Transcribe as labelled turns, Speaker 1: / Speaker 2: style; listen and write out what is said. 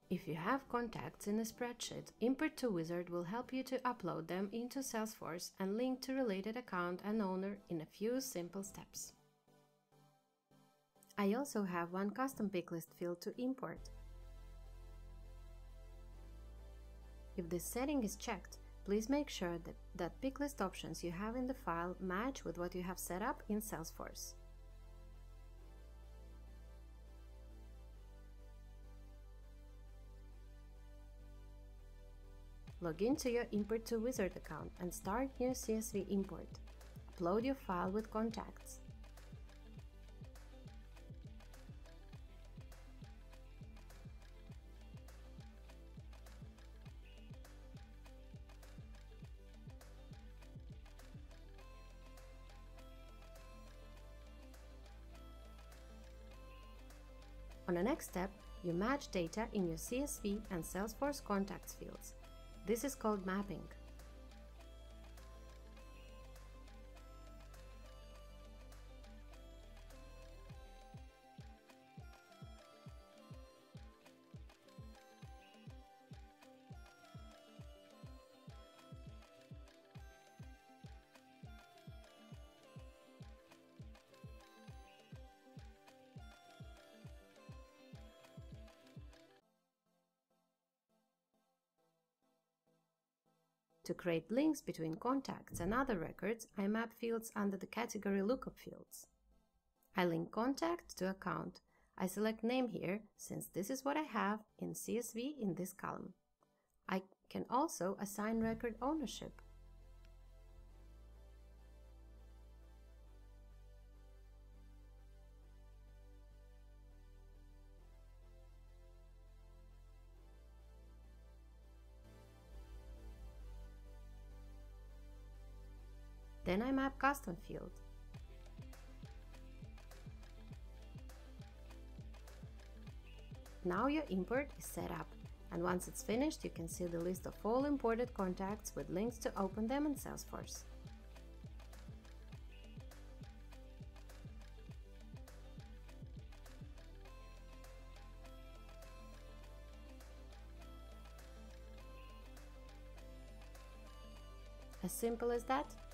Speaker 1: If you have contacts in a spreadsheet, Import to Wizard will help you to upload them into Salesforce and link to related account and owner in a few simple steps. I also have one custom picklist field to import. If this setting is checked, please make sure that picklist options you have in the file match with what you have set up in Salesforce. Log into your Import to Wizard account and start new CSV import. Upload your file with contacts. On the next step, you match data in your CSV and Salesforce contacts fields. This is called mapping. To create links between contacts and other records, I map fields under the category lookup fields. I link contact to account. I select name here, since this is what I have in CSV in this column. I can also assign record ownership. Then I map custom field. Now your import is set up, and once it's finished, you can see the list of all imported contacts with links to open them in Salesforce. As simple as that.